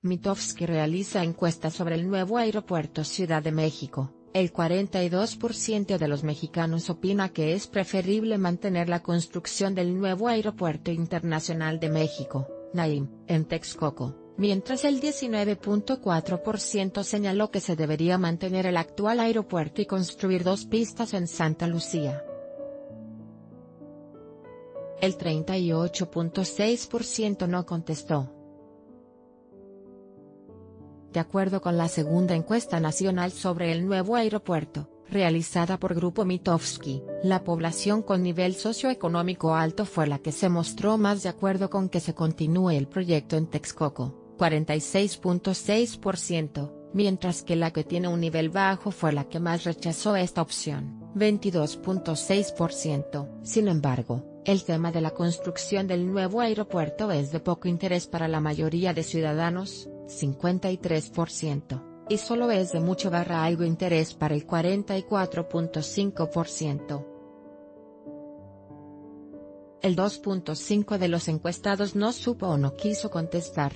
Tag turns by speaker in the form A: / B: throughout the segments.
A: Mitofsky realiza encuesta sobre el nuevo aeropuerto Ciudad de México. El 42% de los mexicanos opina que es preferible mantener la construcción del nuevo Aeropuerto Internacional de México, NAIM, en Texcoco, mientras el 19.4% señaló que se debería mantener el actual aeropuerto y construir 2 pistas en Santa Lucía. El 38.6% no contestó. De acuerdo con la segunda encuesta nacional sobre el nuevo aeropuerto, realizada por Grupo Mitofsky, la población con nivel socioeconómico alto fue la que se mostró más de acuerdo con que se continúe el proyecto en Texcoco, 46.6%, mientras que la que tiene un nivel bajo fue la que más rechazó esta opción, 22.6%. Sin embargo, el tema de la construcción del nuevo aeropuerto es de poco interés para la mayoría de ciudadanos, 53%, y solo es de mucho algo interés para el 44.5%. El 2.5% de los encuestados no supo o no quiso contestar.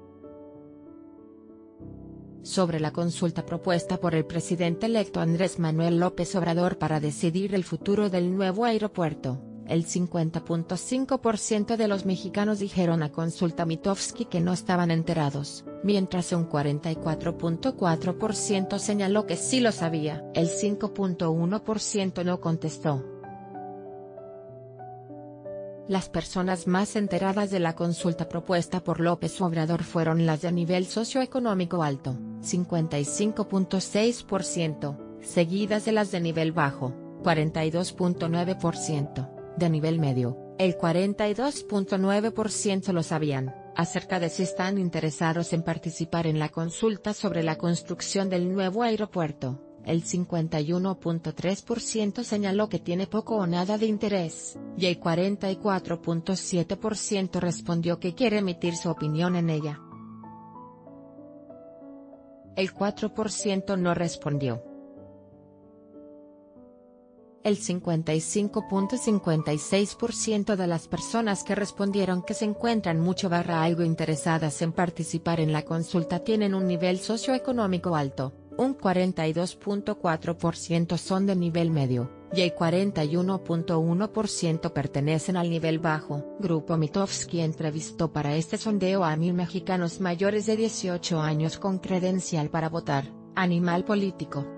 A: Sobre la consulta propuesta por el presidente electo Andrés Manuel López Obrador para decidir el futuro del nuevo aeropuerto, el 50.5% de los mexicanos dijeron a Consulta Mitofsky que no estaban enterados, mientras un 44.4% señaló que sí lo sabía. El 5.1% no contestó. Las personas más enteradas de la consulta propuesta por López Obrador fueron las de nivel socioeconómico alto, 55.6%, seguidas de las de nivel bajo, 42.9%. De nivel medio, el 42.9% lo sabían, acerca de si están interesados en participar en la consulta sobre la construcción del nuevo aeropuerto. El 51.3% señaló que tiene poco o nada de interés, y el 44.7% respondió que quiere emitir su opinión en ella. El 4% no respondió. El 55.56% de las personas que respondieron que se encuentran mucho algo interesadas en participar en la consulta tienen un nivel socioeconómico alto, un 42.4% son de nivel medio, y el 41.1% pertenecen al nivel bajo. Grupo Mitofsky entrevistó para este sondeo a 1.000 mexicanos mayores de 18 años con credencial para votar, Animal Político.